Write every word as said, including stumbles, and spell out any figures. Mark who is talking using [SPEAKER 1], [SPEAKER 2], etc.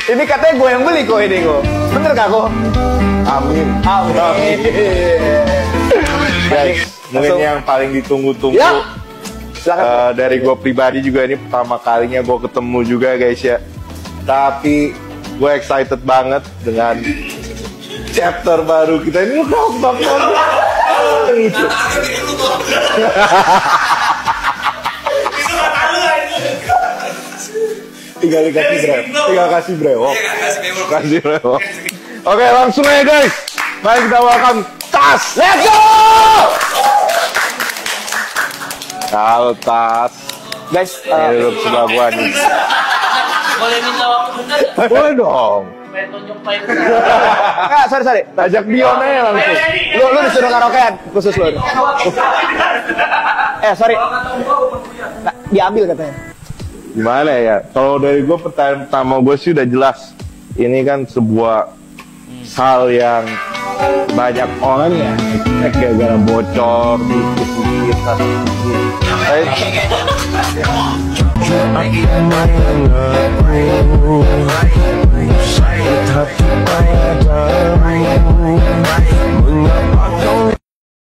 [SPEAKER 1] Ini katanya gue yang beli kok ini kok. Bener gak kok?
[SPEAKER 2] Amin.
[SPEAKER 1] Amin. Amin.
[SPEAKER 2] Guys, mungkin yang paling ditunggu-tunggu
[SPEAKER 1] ya.
[SPEAKER 2] uh, dari gue pribadi juga ini pertama kalinya gue ketemu juga guys ya. Tapi gue excited banget dengan chapter baru kita ini. Udah banget. Itu. Tinggal dikasih brewok. Tinggal kasih brewok. Kasih brewok. Oke, langsung aja guys. Mari kita welcome Tas. Let's go. Halo Tas.
[SPEAKER 1] Guys,
[SPEAKER 2] uh, duduk sebelah gua nih.
[SPEAKER 3] Boleh minta waktu bentar?
[SPEAKER 2] Boleh dong.
[SPEAKER 3] Pengen tunjuk file.
[SPEAKER 1] Enggak, sorry sorry.
[SPEAKER 2] Tajak Dion aja langsung.
[SPEAKER 1] Lu lu disuruh karaokean khusus lu. Eh, sorry. Nah, diambil katanya.
[SPEAKER 2] Gimana ya? Kalau dari gue pertanyaan pertama gue sih udah jelas. Ini kan sebuah hal yang banyak orang ya kayak gara bocor dikit-dikit.